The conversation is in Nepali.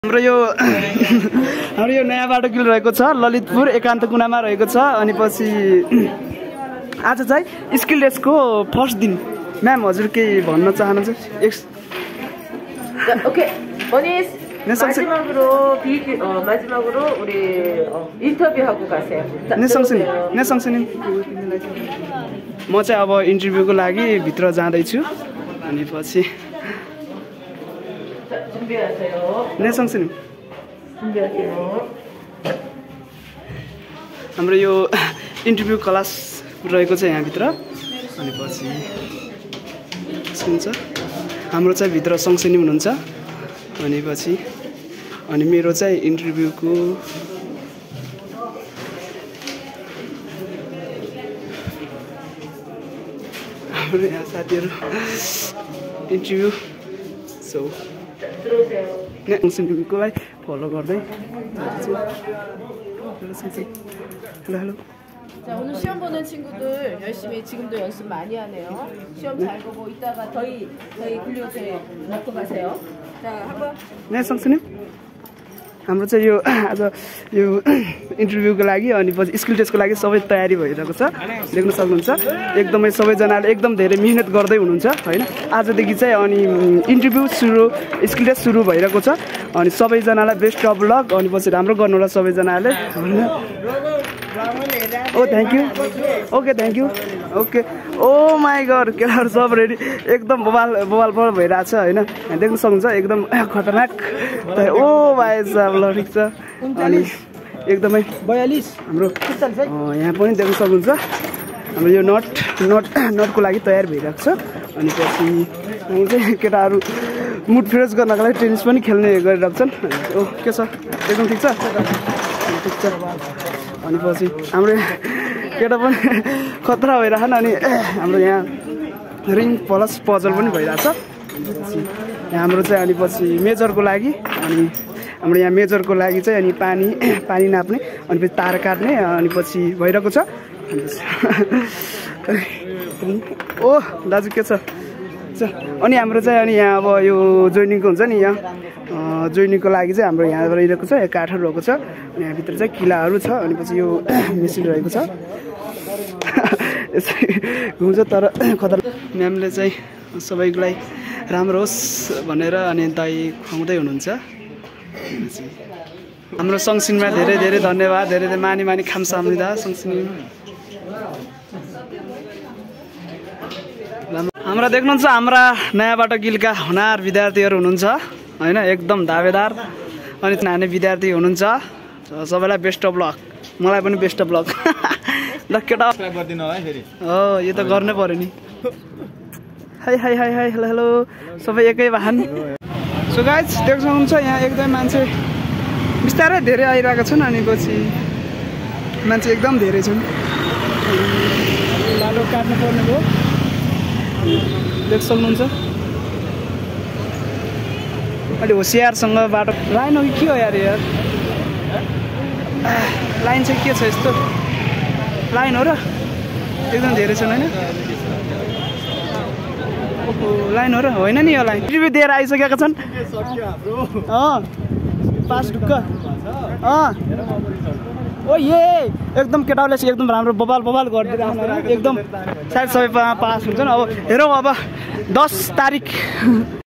हाम्रो यो नयाँ बाटो गिल रहेको छ ललितपुर एकान्त कुनामा रहेको छ। अनि पछि आज चाहिँ स्किल डेस्कको फर्स्ट दिन। म्याम हजुर केही भन्न चाहनुहुन्छ? 오케이. 마지막으로 우리 인터뷰하고 가세요. 네 성수님. म चाहिँ अब इन्टरभ्यूको लागि भित्र जाँदैछु। अनि पछि 준비하세요. 네 성수님. 준비하세요. हाम्रो यो इन्टरभ्यू क्लास रहेको छ यहाँ भित्र। अनि पछि हुन्छ हाम्रो चाहिँ भित्र सँगसँगै हुनुहुन्छ। अनि पछि अनि मेरो चाहिँ इन्टरभ्यूको हाम्रो यहाँ साथीहरू इन्टरभ्यू सो सँगसँगैलाई फलो गर्दै हेलो 자, 오늘 시험 보는 친구들 열심히 지금도 연습 많이 하네요. 시험 잘 보고 이따가 저희 근료제 넣고 가세요. 자, 한번. 네, 성수님. हाम्रो चाहिँ यो आज यो इन्टरभ्यूको लागि अनि पछि स्किल टेस्टको लागि सबै तयारी भइरहेको छ। देख्न सक्नुहुन्छ एकदमै सबैजनाले एकदम धेरै मेहनत गर्दै हुनुहुन्छ हैन। आजदेखि चाहिँ अनि इन्टरभ्यू सुरु स्किल टेस्ट सुरु भइरहेको छ। अनि सबैजनालाई बेस्ट अफ लक। अनि पछि राम्रो गर्नु होला सबैजनाले। Oh thank you. Okay thank you. Okay oh my god केटाहरू सब रेडी एकदम बवाल भइरहेको छ हैन। देख्न सक्नुहुन्छ एकदम खतरनाक। ओ भाइ साहब ल ठिक छ। अनि एकदमै 42 हाम्रो यहाँ पनि देख्न सक्नुहुन्छ हाम्रो यो नटको लागि तयार भइरहेको छ। अनि पछि चाहिँ केटाहरू मुड फ्रेस गर्नको लागि टेनिस पनि खेल्ने गरिरहेको छन्। ओ के छ एकदम ठिक छ ठिक छ। अनि पछि हाम्रो केटा पनि खतरा भइरहेछन्। अनि हाम्रो यहाँ रिङ प्लस पजल पनि भइरहेछ। यहाँ हाम्रो चाहिँ अनि पछि मेजरको लागि अनि हाम्रो यहाँ मेजरको लागि चाहिँ अनि पानी नाप्ने अनि पछि तार काट्ने अनि पछि भइरहेको छ। ओ दाजु के छ? अनि हाम्रो चाहिँ अनि यहाँ अब यो जोइनिङको हुन्छ नि यहाँ जोइनिङको लागि चाहिँ हाम्रो यहाँ रहेको छ काठहरू रहेको छ। अनि यहाँभित्र चाहिँ किलाहरू छ। अनि पछि यो मेसिन रहेको छ यसै घुम्छ। तर खतर म्यामले चाहिँ सबैलाई राम्रो होस् भनेर अनि दही खुवाउँदै हुनुहुन्छ। हाम्रो सँगसिनमा धेरै धेरै धन्यवाद। धेरै धेरै मानी खामसाम्दा सँगसिन हाम्रा देख्नुहुन्छ हाम्रा नयाँ बाटो गिलका हुनार विद्यार्थीहरू हुनुहुन्छ हैन। एकदम दावेदार अनि नानी विद्यार्थी हुनुहुन्छ। सबैलाई बेस्ट अफ लक। मलाई पनि बेस्ट अफ लक। ल केटा गर्दिनु है फेरि। हो यो त गर्नै पर्यो नि। हाई हेलो सबै एकै वाहन। सो गाइज देख्न सक्नुहुन्छ यहाँ एकदमै मान्छे बिस्तारै धेरै आइरहेका छन्। अनि पछि मान्छे एकदम धेरै छन्। बाटो काट्नु पर्ने भयो देख्न सक्नुहुन्छ। अलि होसियारसँग बाटो लाइन हो कि के हो यार लाइन चाहिँ के छ यस्तो लाइन हो र एकदम धेरै छन् होइन। लाइन हो र होइन नि यो लाइन रिभ्यू दिएर आइसकेका छन्। पास ढुक्क ओ ये एकदम केटाहरूले एकदम राम्रो बबाल गरिदिएर एकदम सायद सबै पास हुन्छन्। अब हेरौँ अब 10 तारिक